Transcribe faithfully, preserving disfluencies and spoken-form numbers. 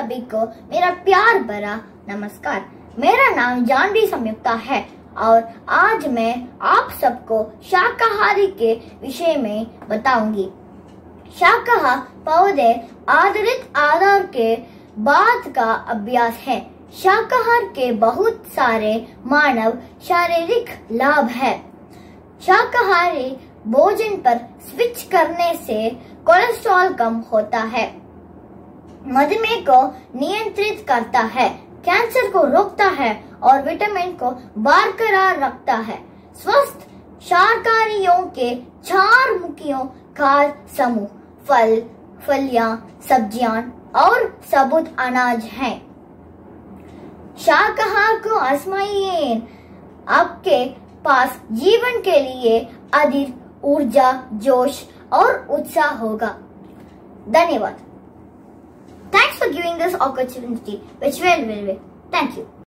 सभी को मेरा प्यार भरा नमस्कार। मेरा नाम जानवी संयुक्ता है और आज मैं आप सबको शाकाहारी के विषय में बताऊंगी। शाकाहार पौधे आधारित आहार के बाद का अभ्यास है। शाकाहार के बहुत सारे मानव शारीरिक लाभ है। शाकाहारी भोजन पर स्विच करने से कोलेस्ट्रॉल कम होता है, मधुमेह को नियंत्रित करता है, कैंसर को रोकता है और विटामिन को बरकरार रखता है। स्वस्थ शाकाहारियों के चार मुख्य खाद्य समूह फल, फलियां, सब्जियां और सबूत अनाज हैं। शाकाहार को आजमाइए, आपके पास जीवन के लिए अधिक ऊर्जा, जोश और उत्साह होगा। धन्यवाद। Thanks for giving this opportunity, which will will. Thank you.